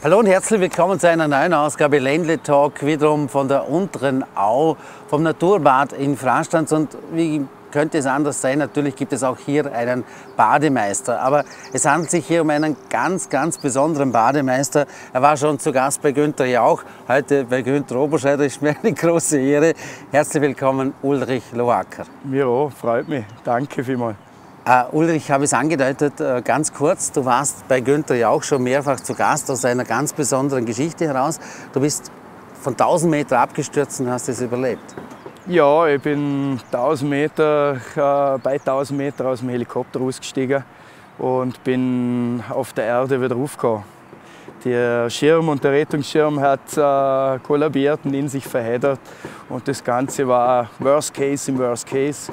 Hallo und herzlich willkommen zu einer neuen Ausgabe Ländle Talk, wiederum von der unteren Au, vom Naturbad in Frastanz. Und wie könnte es anders sein? Natürlich gibt es auch hier einen Bademeister. Aber es handelt sich hier um einen ganz besonderen Bademeister. Er war schon zu Gast bei Günther Jauch, heute bei Günther Oberscheider. Ist mir eine große Ehre. Herzlich willkommen, Ulrich Loacker. Mir auch, freut mich. Danke vielmals. Ulrich, ich habe es angedeutet, ganz kurz, du warst bei Günther Jauch schon mehrfach zu Gast aus einer ganz besonderen Geschichte heraus. Du bist von 1000 Meter abgestürzt und hast es überlebt. Ja, ich bin bei 1000 Meter aus dem Helikopter ausgestiegen und bin auf der Erde wieder aufgekommen. Der Schirm und der Rettungsschirm hat kollabiert und in sich verheddert und das Ganze war Worst Case im Worst Case.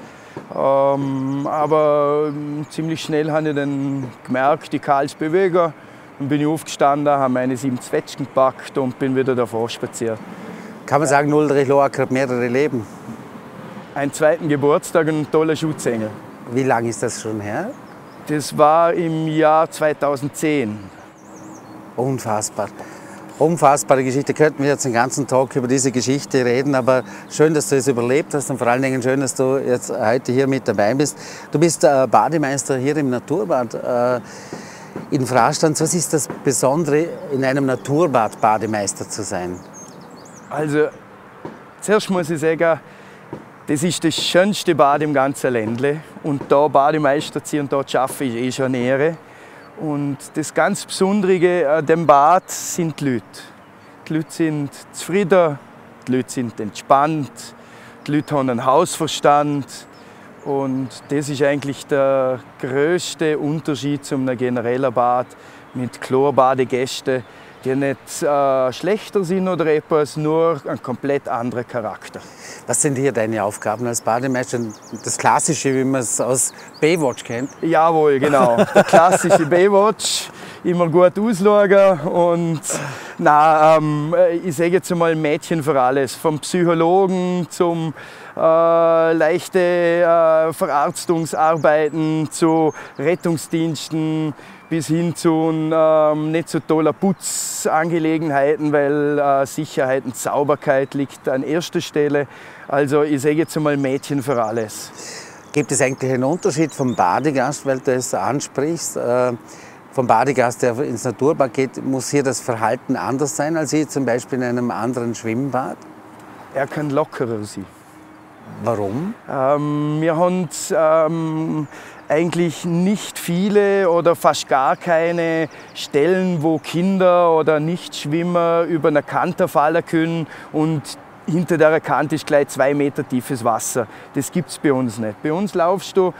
Aber ziemlich schnell habe ich dann gemerkt, ich kann es bewegen. Dann bin ich aufgestanden, habe meine 7 Zwetschgen gepackt und bin wieder davor spaziert. Kann man sagen, Ulrich Loacker hat mehrere Leben? Einen zweiten Geburtstag und ein toller Schutzengel. Wie lange ist das schon her? Das war im Jahr 2010. Unfassbar. Unfassbare Geschichte. Könnten wir jetzt den ganzen Tag über diese Geschichte reden, aber schön, dass du es überlebt hast und vor allen Dingen schön, dass du jetzt heute hier mit dabei bist. Du bist Bademeister hier im Naturbad in Frastanz. Was ist das Besondere, in einem Naturbad Bademeister zu sein? Also, zuerst muss ich sagen, das ist das schönste Bad im ganzen Ländle. Und da Bademeister zu sein und da zu arbeiten, ist schon eine Ehre. Und das ganz Besondere an dem Bad sind die Leute. Die Leute sind zufrieden, die Leute sind entspannt, die Leute haben einen Hausverstand. Und das ist eigentlich der grösste Unterschied zu einem generellen Bad mit Chlorbadegästen, die nicht schlechter sind oder etwas, nur ein komplett anderer Charakter. Was sind hier deine Aufgaben als Bademeister? Das Klassische, wie man es aus Baywatch kennt? Jawohl, genau. Der klassische Baywatch. Immer gut ausschauen und ich sage jetzt einmal Mädchen für alles. Vom Psychologen zum leichte Verarztungsarbeiten, zu Rettungsdiensten, bis hin zu nicht so toller Putzangelegenheiten, weil Sicherheit und Sauberkeit liegt an erster Stelle. Also ich sage jetzt einmal Mädchen für alles. Gibt es eigentlich einen Unterschied vom Badegast, weil du es ansprichst? Vom Badegast, der ins Naturbad geht, muss hier das Verhalten anders sein als hier zum Beispiel in einem anderen Schwimmbad? Er kann lockerer sein. Warum? Wir haben eigentlich nicht viele oder fast gar keine Stellen, wo Kinder oder Nichtschwimmer über eine Kante fallen können und hinter der Kante ist gleich 2 Meter tiefes Wasser. Das gibt es bei uns nicht. Bei uns laufst du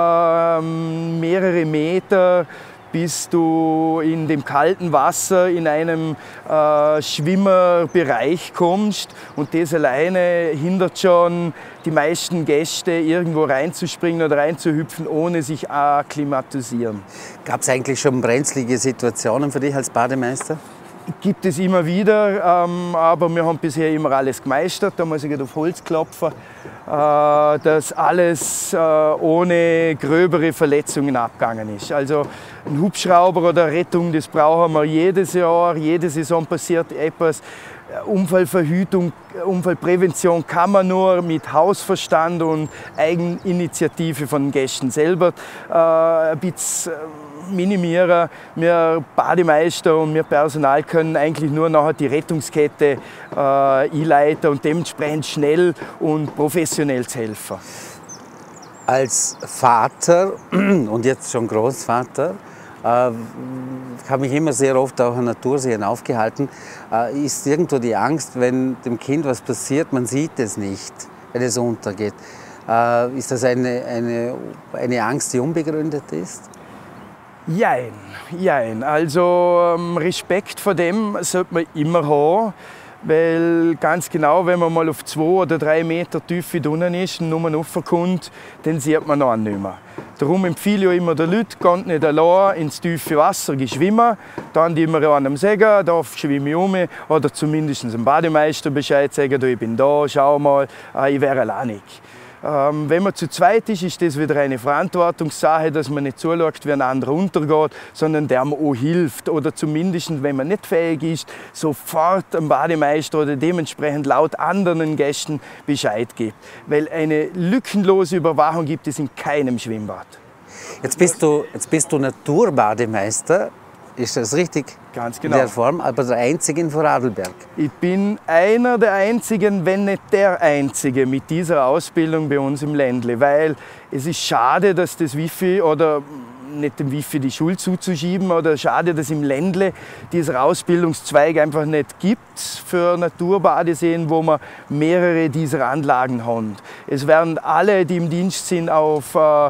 mehrere Meter, bis du in dem kalten Wasser in einem Schwimmerbereich kommst. Und das alleine hindert schon die meisten Gäste, irgendwo reinzuspringen oder reinzuhüpfen, ohne sich akklimatisieren. Gab es eigentlich schon brenzlige Situationen für dich als Bademeister? Gibt es immer wieder, aber wir haben bisher immer alles gemeistert. Da muss ich auf Holz klopfen, dass alles ohne gröbere Verletzungen abgegangen ist. Also ein Hubschrauber oder Rettung, das brauchen wir jedes Jahr, jede Saison passiert etwas. Unfallverhütung, Unfallprävention kann man nur mit Hausverstand und Eigeninitiative von den Gästen selber ein bisschen minimieren. Wir Bademeister und wir Personal können eigentlich nur nachher die Rettungskette einleiten und dementsprechend schnell und professionell zu helfen. Als Vater und jetzt schon Großvater habe mich immer sehr oft auch an Naturseen aufgehalten. Ist irgendwo die Angst, wenn dem Kind was passiert, man sieht es nicht, wenn es untergeht. Ist das eine Angst, die unbegründet ist? Jein. Also Respekt vor dem sollte man immer haben. Weil ganz genau, wenn man mal auf 2 oder 3 Meter Tiefe drinnen ist und nur raufkommt, dann sieht man noch nicht mehr. Darum empfehle ich immer den Leuten, geht nicht allein ins tiefe Wasser schwimmen. Dann die immer einem sagen, da schwimme ich um. Oder zumindest dem Bademeister Bescheid sagen, ich bin da, schau mal, ich wäre alleinig. Wenn man zu zweit ist, ist das wieder eine Verantwortungssache, dass man nicht zuschaut, wie ein anderer untergeht, sondern der man auch hilft. Oder zumindest, wenn man nicht fähig ist, sofort dem Bademeister oder dementsprechend laut anderen Gästen Bescheid gibt. Weil eine lückenlose Überwachung gibt es in keinem Schwimmbad. Jetzt bist du Naturbademeister, ist das richtig? Ganz genau. In der Form, aber der Einzige in Vorarlberg. Ich bin einer der Einzigen, wenn nicht der Einzige mit dieser Ausbildung bei uns im Ländle, weil es ist schade, dass das Wifi oder nicht dem Wifi die Schuld zuzuschieben oder schade, dass im Ländle dieser Ausbildungszweig einfach nicht gibt für Naturbadeseen, wo man mehrere dieser Anlagen haben. Es werden alle, die im Dienst sind, auf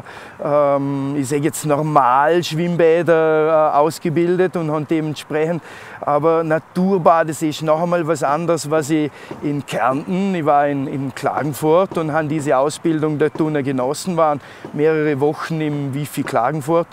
ich sage jetzt Normalschwimmbäder ausgebildet und haben dementsprechend, aber Naturbadesee ist noch einmal was anderes, was ich in Kärnten, ich war in Klagenfurt und habe diese Ausbildung dort genossen, waren mehrere Wochen im Wifi Klagenfurt,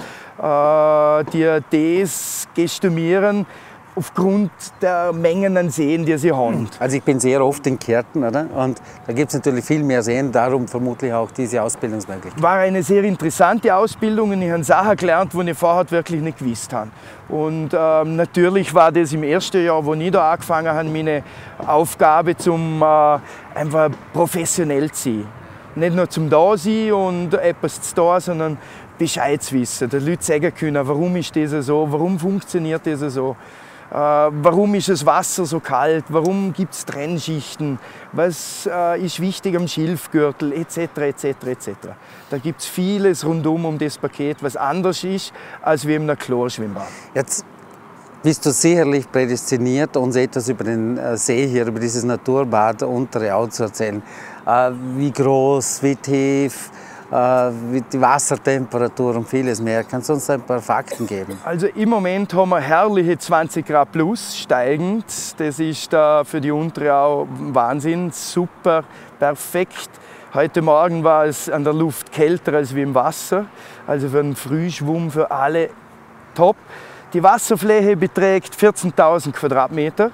die das gestümieren aufgrund der Mengen an Seen, die sie haben. Also ich bin sehr oft in Kärnten, oder? Und da gibt es natürlich viel mehr Seen, darum vermutlich auch diese Ausbildungsmöglichkeit. War eine sehr interessante Ausbildung und ich habe Sachen gelernt, die ich vorher wirklich nicht gewusst habe. Und natürlich war das im ersten Jahr, wo ich da angefangen habe, meine Aufgabe, einfach professionell zu sein. Nicht nur zum Dasein und etwas zu tun, sondern Bescheid zu wissen. Den Leuten sagen können, warum ist das so, warum funktioniert das so. Warum ist das Wasser so kalt? Warum gibt es Trennschichten? Was ist wichtig am Schilfgürtel? Etc. etc. etc. Da gibt es vieles rundum um das Paket, was anders ist als wie in einem Chlorschwimmbad. Jetzt bist du sicherlich prädestiniert, uns etwas über den See hier, über dieses Naturbad Untere Au zu erzählen. Wie groß, wie tief, wie die Wassertemperatur und vieles mehr. Kannst du uns ein paar Fakten geben? Also im Moment haben wir herrliche 20 Grad plus steigend. Das ist für die Untere Au Wahnsinn, super, perfekt. Heute Morgen war es an der Luft kälter als wie im Wasser. Also für einen Frühschwumm für alle top. Die Wasserfläche beträgt 14.000 Quadratmeter.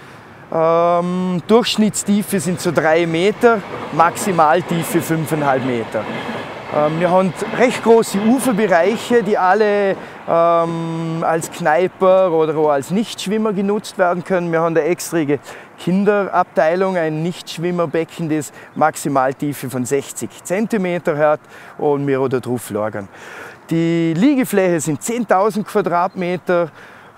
Durchschnittstiefe sind so 3 Meter, Maximaltiefe 5,5 Meter. Wir haben recht große Uferbereiche, die alle als Kneiper oder auch als Nichtschwimmer genutzt werden können. Wir haben eine extra Kinderabteilung, ein Nichtschwimmerbecken, das Maximaltiefe von 60 cm hat und wir da drauf lagern. Die Liegefläche sind 10.000 Quadratmeter,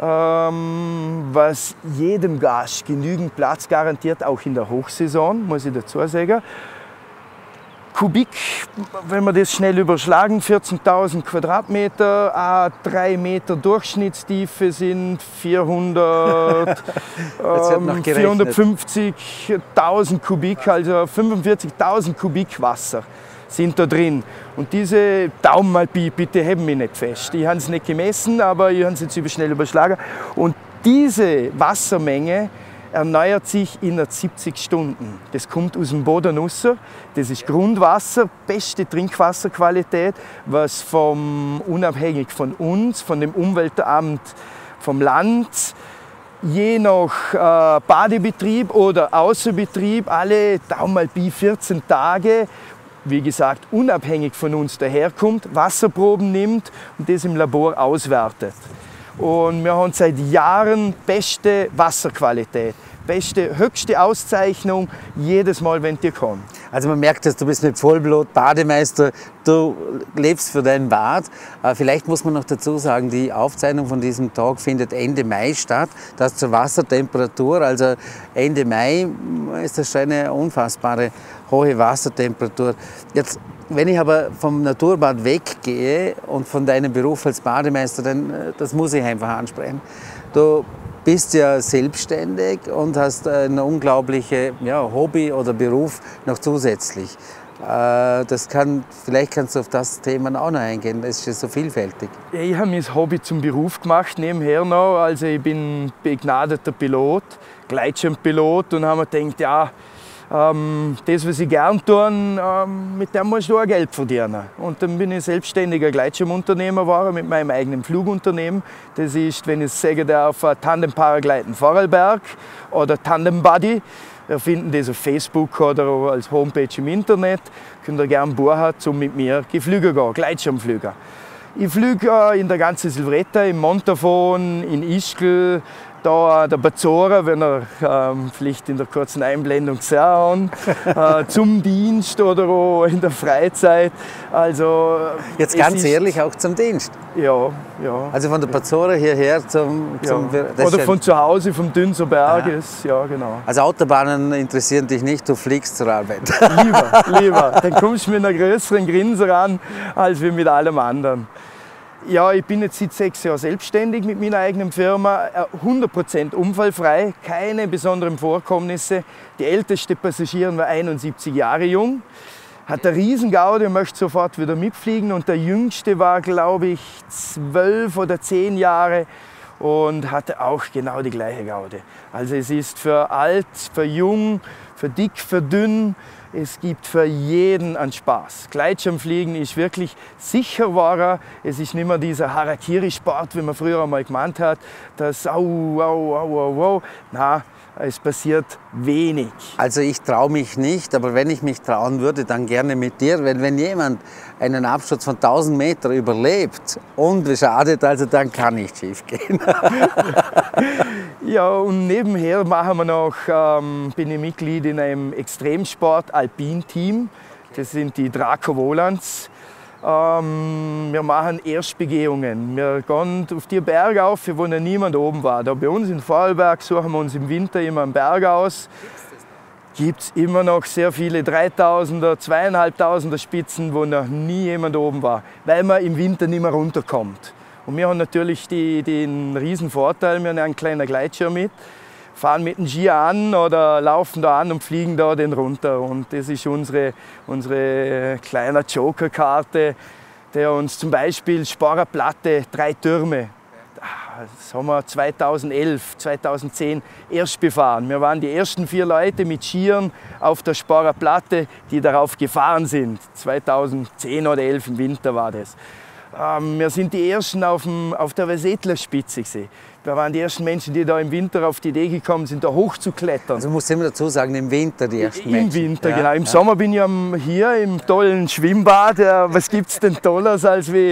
was jedem Gast genügend Platz garantiert, auch in der Hochsaison, muss ich dazu sagen. Kubik, wenn wir das schnell überschlagen, 14.000 Quadratmeter, 3 Meter Durchschnittstiefe sind 450.000 Kubik, also 45.000 Kubik Wasser sind da drin. Und diese Daumen mal bitte heben mich nicht fest. Ich habe es nicht gemessen, aber ich habe es jetzt schnell überschlagen. Und diese Wassermenge erneuert sich innerhalb 70 Stunden. Das kommt aus dem Boden raus. Das ist Grundwasser, beste Trinkwasserqualität, was unabhängig von uns, von dem Umweltamt, vom Land, je nach Badebetrieb oder Außenbetrieb, alle Daumen mal 14 Tage, wie gesagt, unabhängig von uns daherkommt, Wasserproben nimmt und das im Labor auswertet. Und wir haben seit Jahren beste Wasserqualität, höchste Auszeichnung jedes Mal, wenn die kommen. Also man merkt, dass du bist mit Vollblut Bademeister, du lebst für dein Bad. Vielleicht muss man noch dazu sagen, die Aufzeichnung von diesem Tag findet Ende Mai statt. Das zur Wassertemperatur, also Ende Mai ist das schon eine unfassbare hohe Wassertemperatur. Jetzt, wenn ich aber vom Naturbad weggehe und von deinem Beruf als Bademeister, dann das muss ich einfach ansprechen. Du bist ja selbstständig und hast ein unglaubliches Hobby oder Beruf noch zusätzlich. Vielleicht kannst du auf das Thema auch noch eingehen, das ist ja so vielfältig. Ja, ich habe mein Hobby zum Beruf gemacht, nebenher noch. Also ich bin begnadeter Pilot, Gleitschirmpilot und habe mir gedacht, ja, das, was ich gern tue, mit dem muss ich auch Geld verdienen. Und dann bin ich selbstständiger Gleitschirmunternehmer geworden mit meinem eigenen Flugunternehmen. Das ist, wenn ich sagen darf, Tandem Paragliden Vorarlberg oder Tandem Buddy. Wir finden das auf Facebook oder als Homepage im Internet. Könnt ihr gerne buchen, um mit mir Geflüge gehen, Gleitschirmflüger. Ich fliege in der ganzen Silvretta, im Montafon, in Ischgl, da der Bazzora, wenn er vielleicht in der kurzen Einblendung sehen, zum Dienst oder auch in der Freizeit. Also, jetzt ganz ehrlich, auch zum Dienst? Ja, ja. Also von der Bazzora hierher zum oder von zu Hause, vom Dünser Berges, ja genau. Also Autobahnen interessieren dich nicht, du fliegst zur Arbeit? Lieber. Dann kommst du mit einer größeren Grinse ran, als wir mit allem anderen. Ja, ich bin jetzt seit 6 Jahren selbstständig mit meiner eigenen Firma, 100% unfallfrei, keine besonderen Vorkommnisse. Die älteste Passagierin war 71 Jahre jung, hat eine Riesengaude und möchte sofort wieder mitfliegen. Und der Jüngste war, glaube ich, 12 oder 10 Jahre und hatte auch genau die gleiche Gaude. Also es ist für alt, für jung, für dick, für dünn. Es gibt für jeden einen Spaß. Gleitschirmfliegen ist wirklich sicher. Es ist nicht mehr dieser Harakiri-Sport, wie man früher einmal gemeint hat, das au. Nein, es passiert wenig. Also ich traue mich nicht, aber wenn ich mich trauen würde, dann gerne mit dir. Wenn jemand einen Absturz von 1000 Metern überlebt, unbeschadet, also dann kann nicht schief gehen. Ja, und nebenher machen wir noch, bin ich Mitglied in einem Extremsport-Alpin-Team. Das sind die Draco Volans. Wir machen Erstbegehungen. Wir gehen auf die Berge auf, wo noch niemand oben war. Da bei uns in Vorarlberg suchen wir uns im Winter immer einen Berg aus. Gibt es immer noch sehr viele 3000er, 2500er Spitzen, wo noch nie jemand oben war, weil man im Winter nicht mehr runterkommt. Und wir haben natürlich den riesen Vorteil, wir haben einen kleinen Gleitschirm mit, fahren mit dem Ski an oder laufen da an und fliegen da den runter. Und das ist unsere kleine Joker-Karte, der uns zum Beispiel Sparer Platte, 3 Türme, das haben wir 2011, 2010 erst befahren. Wir waren die ersten 4 Leute mit Skiern auf der Sparer Platte, die darauf gefahren sind. 2010 oder 11 im Winter war das. Wir sind die Ersten auf der Vesetler-Spitze gewesen. Wir waren die ersten Menschen, die da im Winter auf die Idee gekommen sind, da hochzuklettern. Also muss ich immer dazu sagen, im Winter die ersten Menschen. Im Winter, ja, genau. Im Sommer bin ich hier im tollen Schwimmbad. Was gibt es denn Tolles, als wie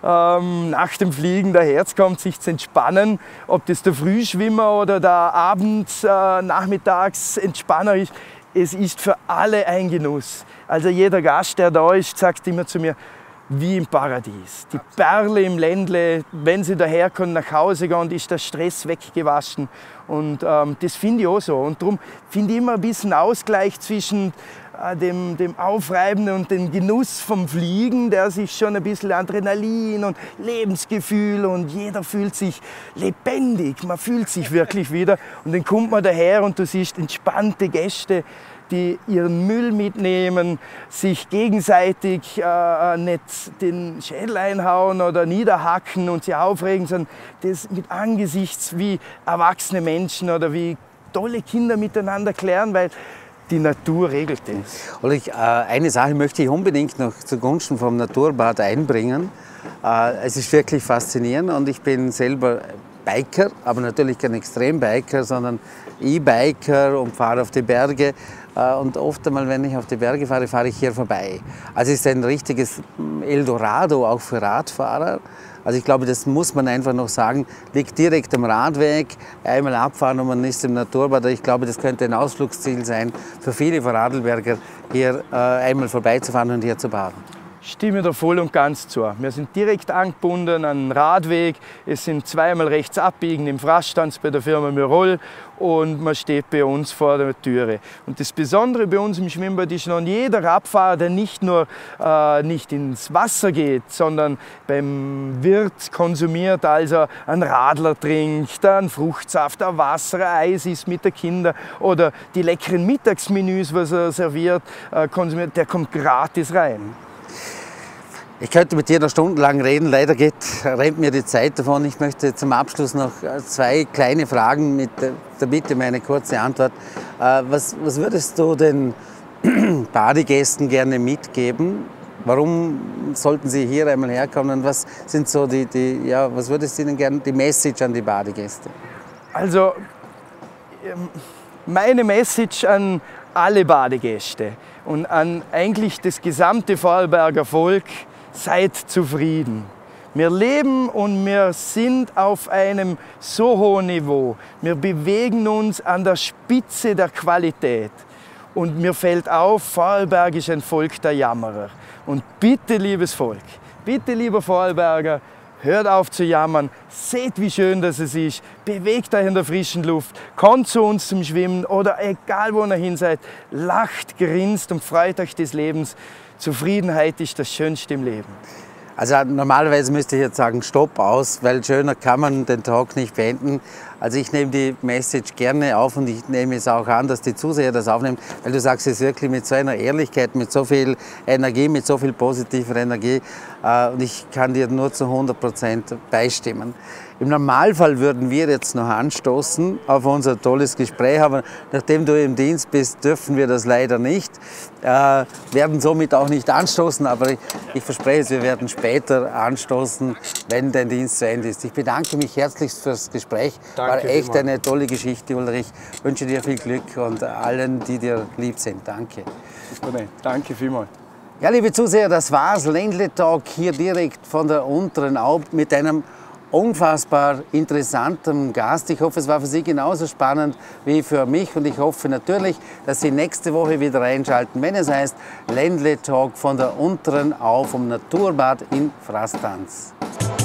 nach dem Fliegen der Herz kommt, sich zu entspannen. Ob das der Frühschwimmer oder der Abends-, Nachmittags-Entspanner ist. Es ist für alle ein Genuss. Also jeder Gast, der da ist, sagt immer zu mir, wie im Paradies. Die Perle im Ländle, wenn sie daherkommen, nach Hause gehen, ist der Stress weggewaschen. Und das finde ich auch so. Und darum finde ich immer ein bisschen Ausgleich zwischen dem Aufreibenden und dem Genuss vom Fliegen, der sich schon ein bisschen Adrenalin und Lebensgefühl und jeder fühlt sich lebendig, man fühlt sich wirklich wieder. Und dann kommt man daher und du siehst entspannte Gäste, die ihren Müll mitnehmen, sich gegenseitig nicht den Schädel einhauen oder niederhacken und sich aufregen, sondern das mit angesichts wie erwachsene Menschen oder wie tolle Kinder miteinander klären, weil die Natur regelt das. Ulrich, eine Sache möchte ich unbedingt noch zugunsten vom Naturbad einbringen. Es ist wirklich faszinierend und ich bin selber Biker, aber natürlich kein Extrembiker, sondern E-Biker und fahre auf die Berge. Und oft einmal, wenn ich auf die Berge fahre, fahre ich hier vorbei. Also es ist ein richtiges Eldorado auch für Radfahrer. Also ich glaube, das muss man einfach noch sagen, liegt direkt am Radweg, einmal abfahren und man ist im Naturbad. Ich glaube, das könnte ein Ausflugsziel sein für viele Vorarlberger, hier einmal vorbeizufahren und hier zu baden. Stimme da voll und ganz zu. Wir sind direkt angebunden an den Radweg. Es sind 2-mal rechts abbiegen im Fraßstanz bei der Firma Myrol und man steht bei uns vor der Türe. Und das Besondere bei uns im Schwimmbad ist noch jeder Radfahrer, der nicht nur nicht ins Wasser geht, sondern beim Wirt konsumiert, also einen Radler trinkt, einen Fruchtsaft, ein Wasser, ein Eis isst mit den Kindern oder die leckeren Mittagsmenüs, was er serviert, konsumiert, der kommt gratis rein. Ich könnte mit dir noch stundenlang reden, leider rennt mir die Zeit davon. Ich möchte zum Abschluss noch 2 kleine Fragen mit der Bitte um eine kurze Antwort. Was würdest du den Badegästen mitgeben? Warum sollten sie hier einmal herkommen und was sind so was würdest du ihnen gerne, die Message an die Badegäste? Also Meine Message an alle Badegäste und an eigentlich das gesamte Vorarlberger Volk: Seid zufrieden. Wir leben und wir sind auf einem so hohen Niveau. Wir bewegen uns an der Spitze der Qualität. Und mir fällt auf, Vorarlberg ist ein Volk der Jammerer. Und bitte, liebes Volk, bitte, lieber Vorarlberger, hört auf zu jammern, seht, wie schön das ist, bewegt euch in der frischen Luft, kommt zu uns zum Schwimmen oder egal, wo ihr hin seid, lacht, grinst und freut euch des Lebens. Zufriedenheit ist das Schönste im Leben. Also normalerweise müsste ich jetzt sagen, Stopp aus, weil schöner kann man den Talk nicht beenden. Also ich nehme die Message gerne auf und ich nehme es auch an, dass die Zuseher das aufnehmen, weil du sagst es wirklich mit so einer Ehrlichkeit, mit so viel Energie, mit so viel positiver Energie und ich kann dir nur zu 100% beistimmen. Im Normalfall würden wir jetzt noch anstoßen auf unser tolles Gespräch, aber nachdem du im Dienst bist, dürfen wir das leider nicht. Werden somit auch nicht anstoßen, aber ich verspreche es, wir werden später anstoßen, wenn dein Dienst zu Ende ist. Ich bedanke mich herzlichst fürs Gespräch. Danke, war echt vielmals. eine tolle Geschichte, Ulrich. Ich wünsche dir viel Glück und allen, die dir lieb sind. Danke. Danke vielmals. Ja, liebe Zuseher, das war's. Ländle Talk hier direkt von der Unteren Au mit einem unfassbar interessanten Gast. Ich hoffe, es war für Sie genauso spannend wie für mich und ich hoffe natürlich, dass Sie nächste Woche wieder einschalten, wenn es heißt Ländle Talk von der Unteren Au vom Naturbad in Frastanz.